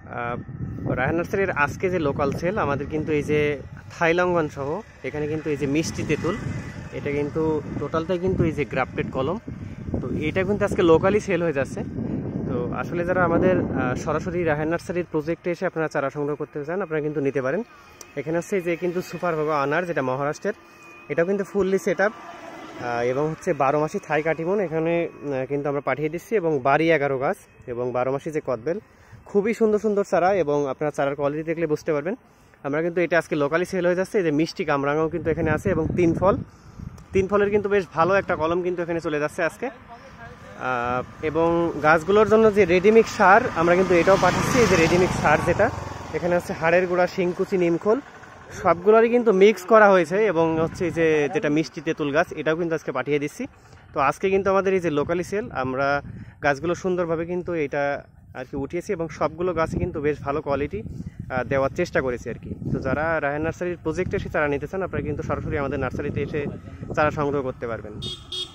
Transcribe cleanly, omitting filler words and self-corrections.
রায়হান নার্সারির আজকে যে লোকাল সেল আমাদের কিন্তু এই যে থাইলঙ্গন সহ এখানে কিন্তু এই যে মিষ্টি তেঁতুল, এটা কিন্তু টোটালটাই কিন্তু এই যে গ্রাফটেড কলম। তো এটা কিন্তু আজকে লোকালি সেল হয়ে যাচ্ছে। তো আসলে যারা আমাদের সরাসরি রায়হান নার্সারির প্রজেক্টে এসে আপনারা চারা সংগ্রহ করতে চান আপনারা কিন্তু নিতে পারেন। এখানে হচ্ছে যে কিন্তু সুপার ভাগো আনার, যেটা মহারাষ্ট্রের, এটাও কিন্তু ফুললি সেট আপ এবং হচ্ছে 12 মাসি থাই কাটিমন এখানে কিন্তু আমরা পাঠিয়ে দিচ্ছি, এবং বাড়ি 11 গাছ এবং 12 মাসি যে কদবেল, খুবই সুন্দর সুন্দর চারা, এবং আপনারা চারার কোয়ালিটি দেখলে বুঝতে পারবেন। আমরা কিন্তু এটা আজকে লোকালি সেল হয়ে যাচ্ছে। এই যে মিষ্টি কামরাঙাও কিন্তু এখানে আছে, এবং 3 ফলের কিন্তু বেশ ভালো একটা কলম কিন্তু এখানে চলে যাচ্ছে আজকে। এবং গাছগুলোর জন্য যে রেডিমিক্স সার আমরা কিন্তু এটাও পাঠাচ্ছি। এই যে রেডিমিক্স সার, যেটা এখানে হচ্ছে হাড়ের গুঁড়া, শিংকুচি, নিমখোল সবগুলোরই কিন্তু মিক্স করা হয়েছে, এবং হচ্ছে যে যেটা মিষ্টি তেঁতুল গাছ এটাও কিন্তু আজকে পাঠিয়ে দিচ্ছি। তো আজকে কিন্তু আমাদের এই যে লোকালি সেল, আমরা গাছগুলো সুন্দরভাবে কিন্তু এটা আর কি উঠিয়েছি, এবং সবগুলো গাছে কিন্তু বেশ ভালো কোয়ালিটি দেওয়ার চেষ্টা করেছি আর কি। তো যারা রায়হান নার্সারির প্রজেক্টে এসে চারা নিতে চান আপনারা কিন্তু সরাসরি আমাদের নার্সারিতে এসে চারা সংগ্রহ করতে পারবেন।